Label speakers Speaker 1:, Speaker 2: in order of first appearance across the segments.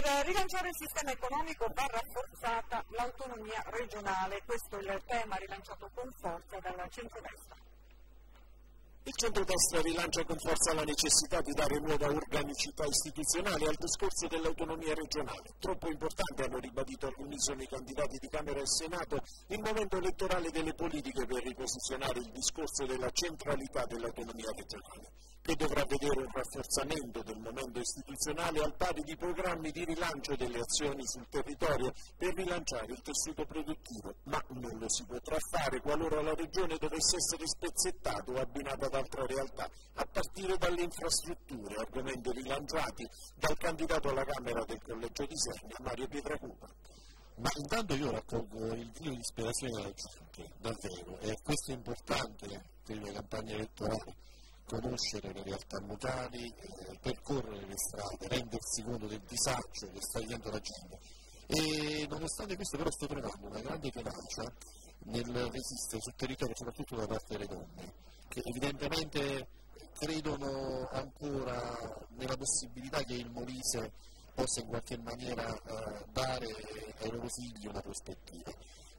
Speaker 1: rilanciare il sistema economico va rafforzata l'autonomia regionale, questo è il tema rilanciato con forza dal centrodestra.
Speaker 2: Il centrodestra rilancia con forza la necessità di dare nuova organicità istituzionale al discorso dell'autonomia regionale. Troppo importante, hanno ribadito all'unisono i candidati di Camera e Senato, il momento elettorale delle politiche per riposizionare il discorso della centralità dell'autonomia regionale, che dovrà vedere un rafforzamento del momento istituzionale al pari di programmi di rilancio delle azioni sul territorio per rilanciare il tessuto produttivo, ma non lo si potrà fare qualora la regione dovesse essere spezzettata o abbinata ad altre realtà, a partire dalle infrastrutture, argomenti rilanciati dal candidato alla Camera del Collegio di Isernia, Mario Pietracupa.
Speaker 3: Ma intanto io raccolgo il grido di ispirazione della gente, davvero, e questo è importante per le campagne elettorali, conoscere le realtà locali, percorrere le strade, rendersi conto del disagio che sta vivendo la gente. E nonostante questo però sto trovando una grande tenacia nel resistere sul territorio, soprattutto da parte delle donne, che evidentemente credono ancora nella possibilità che il Molise possa in qualche maniera dare ai loro figli una prospettiva.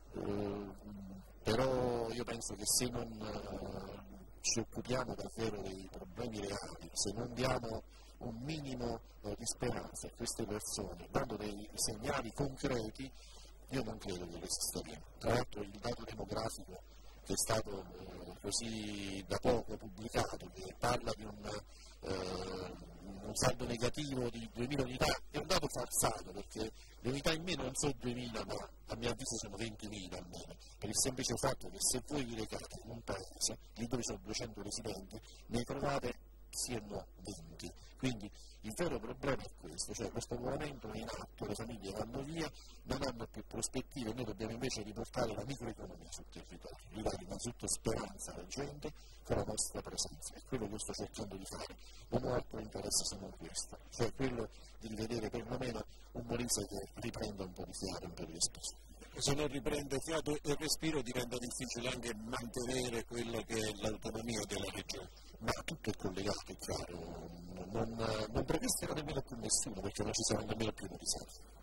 Speaker 3: Però io penso che se non ci occupiamo davvero dei problemi reali, se non diamo un minimo di speranza a queste persone, dando dei segnali concreti, io non credo che resisteremo. Tra l'altro il dato demografico che è stato così da poco pubblicato, che parla di un saldo negativo di 2.000 unità, è un dato falsato, perché le unità in meno non sono 2.000, ma a mio avviso sono 20.000 almeno, per il semplice fatto che se voi vi recate in un paese, lì dove sono 200 residenti, ne trovate sì e no 20. Quindi il vero problema è questo, cioè lo spopolamento è in atto, le famiglie vanno via, non hanno più prospettive, noi dobbiamo invece riportare la microeconomia sul territorio, ridare innanzitutto speranza alla gente con la nostra presenza, è quello che sto cercando di fare, non ho altro interesse se non questo, cioè quello di rivedere perlomeno un Molise che riprenda un po' di fiato, un po' di respiro.
Speaker 2: Se non riprende fiato e respiro diventa difficile anche mantenere quello che è l'autonomia della regione.
Speaker 3: Ma tutto è collegato, è chiaro, non pretesterà nemmeno più nessuno, perché non ci saranno nemmeno più riserve.